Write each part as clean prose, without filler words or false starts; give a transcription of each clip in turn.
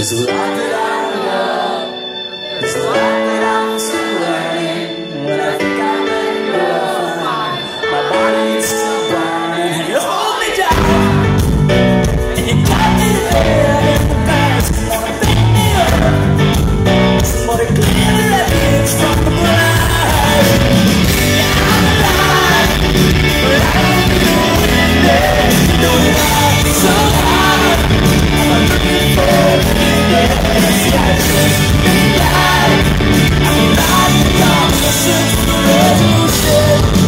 There's a lot that I love, there's a lot that I'm still learning. When I think I'm ready to find, my body is still burning. And you hold me down, and you got me there in the past. You wanna pick me up, somebody clear the wreckage from the blind. Yeah, I'm alive, but I don't know what it is. You know that I'm so hard, I'm looking for happiness. Yeah, it's just life. I'm alive in the dark, I search for resolution.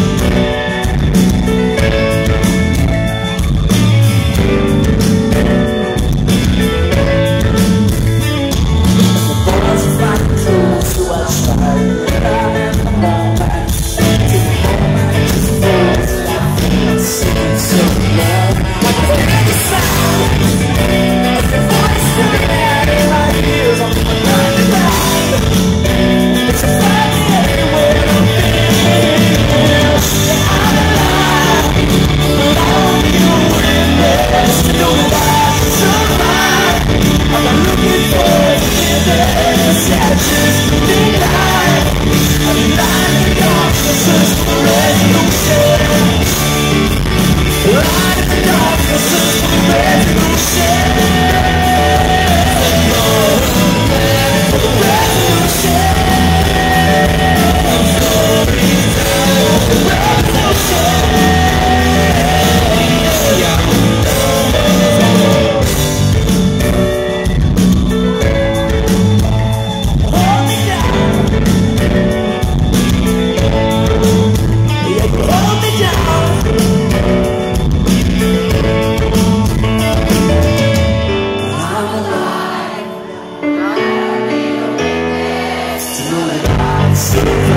So